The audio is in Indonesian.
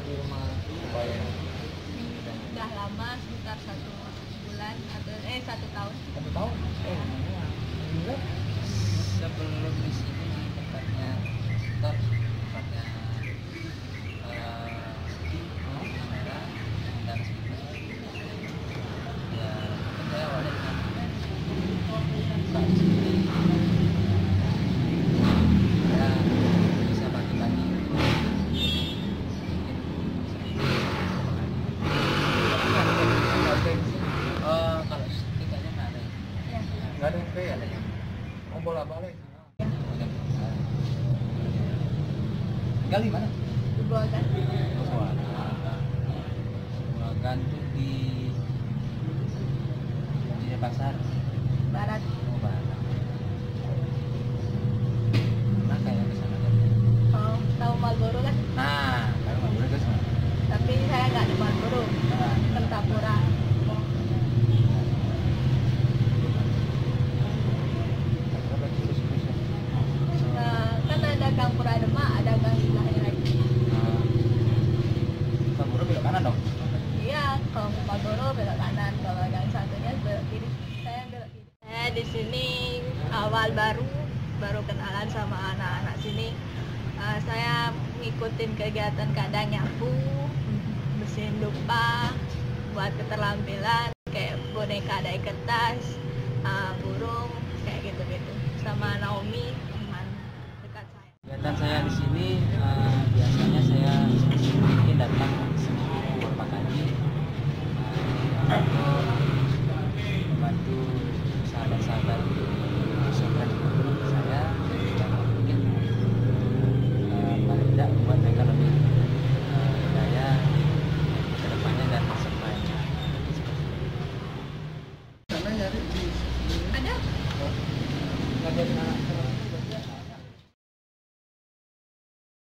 di rumah supaya Udah lama, sekitar 1 bulan atau 1 tahun. 1 tahun. Alhamdulillah. Sebelum di sini tempatnya stop, tempatnya kamera dan sini ya saya awalnya dengan buka di sini ya bisa pagi-pagi kalau tiketnya nggak ada Ya. Nggak ada yang free ya? Oh, bola-balik. tinggal di mana? Di Buagan. Buagan tuh di pasar Barat. oh barat. Nah kayak kesana kan? Oh, tahu Marlboro kan? Nah kalau mau dulu guys. Tapi saya nggak di Marlboro, Pentapura. Nah, kan ada Gang Puradema, ada gang sebelahnya lagi. Kamu belok kanan dong. Iya, kalau Marlboro belok kanan, kalau gang satunya belok kiri. Saya belok kiri. Saya di sini awal baru kenalan sama anak-anak sini. Saya ngikutin kegiatan kadang nyapu, bersihin dupa, buat keterampilan kayak boneka dari kertas, burung kayak gitu-gitu. Sama Naomi, teman dekat saya. Kegiatan saya di sini biasanya saya mungkin datang seminggu beberapa kali untuk membantu sahabat-sahabat pesantren saya yang mungkin paling tidak membuat mereka lebih berdaya ke depannya dan masa depannya. Karena nyari di Ada? ngajarin anak